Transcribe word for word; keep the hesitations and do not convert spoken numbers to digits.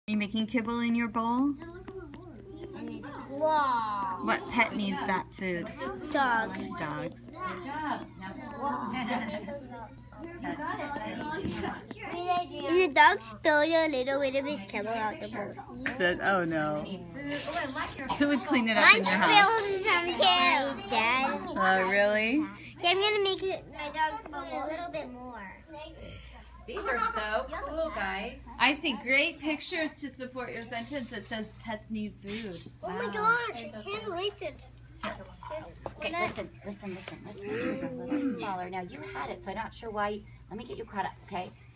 Are you making kibble in your bowl? Wow. What pet needs that food? Dog. Dogs. Good job. Did the dog spill a little bit of his kibble out the bowl? Says, oh no. Who would clean it up Mine in your house? spilled some too, Dad. Oh, really? Yeah, I'm gonna make it, my dog spill a little bit more. These are so cool, guys. I see great pictures to support your sentence that says pets need food. Oh my gosh, I can't write it. Okay, listen, listen, listen. Let's make yours a little smaller. Now, you had it, so I'm not sure why. Let me get you caught up, okay?